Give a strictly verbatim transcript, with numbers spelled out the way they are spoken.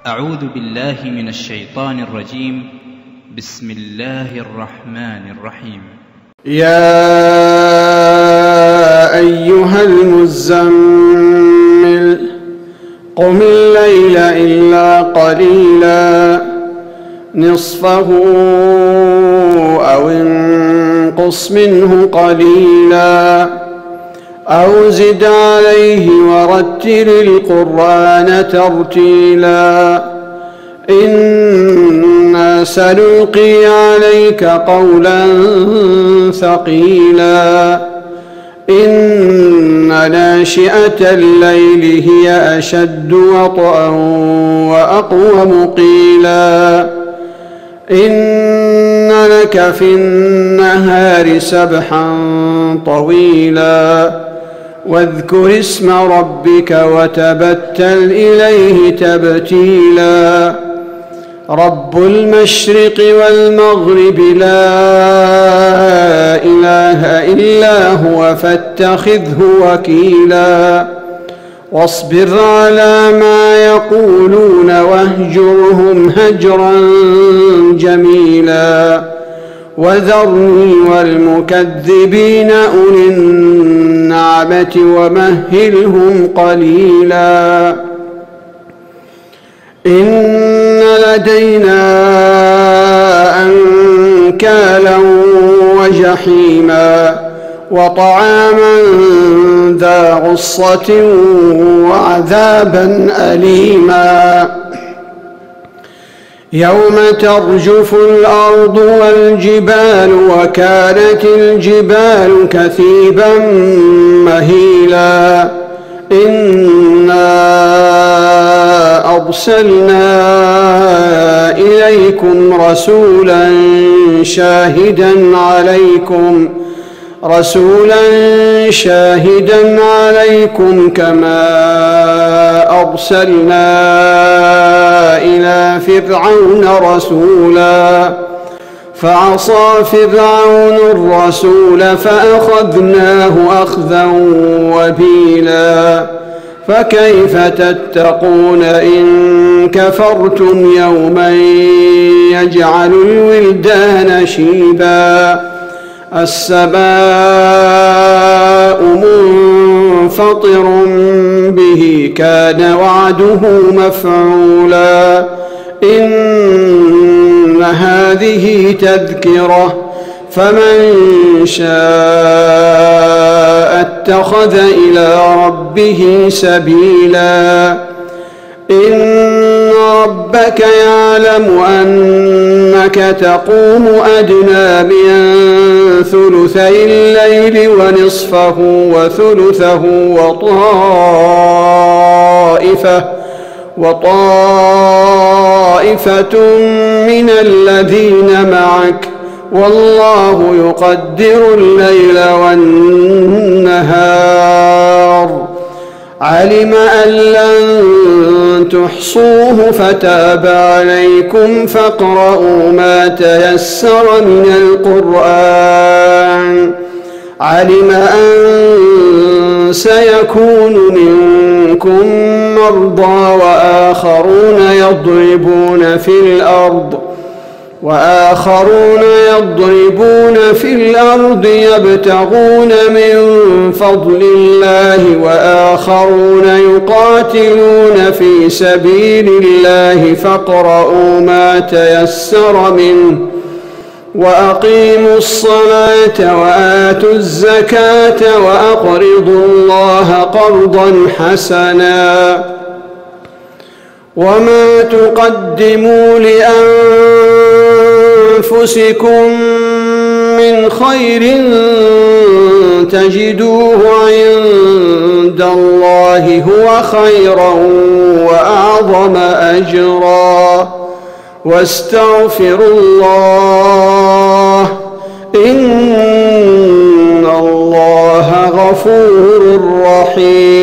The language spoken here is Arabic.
أعوذ بالله من الشيطان الرجيم. بسم الله الرحمن الرحيم. يا أيها المزمل قم الليل إلا قليلا نصفه أو انقص منه قليلا أو زد عليه ورتل القرآن ترتيلا إنا سنلقي عليك قولا ثقيلا إن ناشئة الليل هي أشد وطئا وأقوم قيلا إن لك في النهار سبحا طويلا واذكر اسم ربك وتبتل إليه تبتيلا رب المشرق والمغرب لا إله إلا هو فاتخذه وكيلا واصبر على ما يقولون واهجرهم هجرا جميلا وذرني والمكذبين أولي النعمة ومهلهم قليلا إن لدينا أنكالا وجحيما وطعاما ذا غصة وعذابا أليما يوم ترجف الأرض والجبال وكانت الجبال كثيبا مهيلا إنا أرسلنا إليكم رسولا شاهدا عليكم رسولا شاهدا عليكم كما أرسلنا إلى فرعون رسولا فعصى فرعون الرسول فأخذناه أخذا وبيلا فكيف تتقون إن كفرتم يوما يجعل الولدان شيبا السماء منفطر به كان وعده مفعولا إن هذه تذكرة فمن شاء اتخذ إلى ربه سبيلا إن ربك يعلم أنك تقوم أدنى من ثلثي الليل ونصفه وثلثه وطائفة وطائفة من الذين معك والله يقدر الليل والنهار علم أن لن تحصوه فتاب عليكم فاقرؤوا ما تيسر من القرآن علم أن سيكون منكم مرضى وآخرون يضربون في الأرض وآخرون يضربون في الأرض يبتغون من فضل الله وآخرون يقاتلون في سبيل الله فاقرؤوا ما تيسر منه وأقيموا الصلاة وآتوا الزكاة وأقرضوا الله قرضا حسنا وما تقدموا لأنفسكم من خير تجدوه عند الله هو خيرا وأعظم أجرا واستغفروا الله إن الله غفور رحيم.